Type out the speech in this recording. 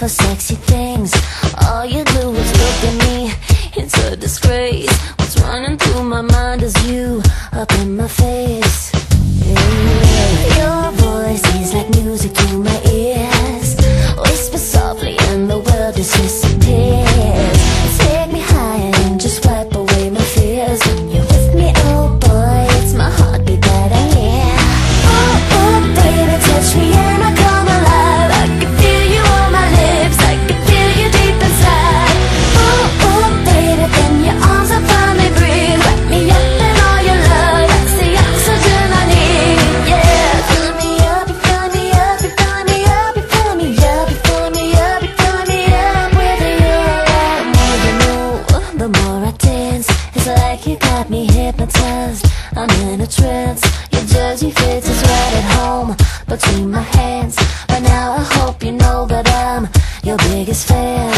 for sexy things. All you do is look at me, it's a disgrace. What's running through my mind is you up in my face. Yeah. Your voice is like music to my ears. Whisper softly and the world just disappears. Take me higher and just wipe away my fears. When you're with me, oh boy, it's my heartbeat that I hear. Oh, oh, baby, touch me and I come alive. I can feel you on my lips, I can feel you deep inside. Oh, oh, baby, then your arms up on me, breathe. Wrap me up in all your love, that's the oxygen I need. Yeah, fill me up, you fill me up, you fill me up, you fill me up, you fill me up, you fill me up with you. The more you move, the more I dance. It's like you got me hypnotized, I'm in a trance. Your jersey fits is right at home, between my hands. But now I hope you know that I'm your biggest fan.